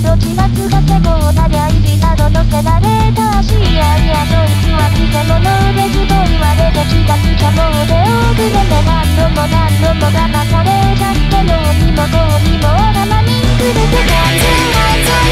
どちらつがせこうなりゃいじなど乗せられた足やいやそいつは偽物ですと言われて気がつきゃもう手遅れで何度も何度も騙されちゃってどうにもこうにもなまにくれて完全犯罪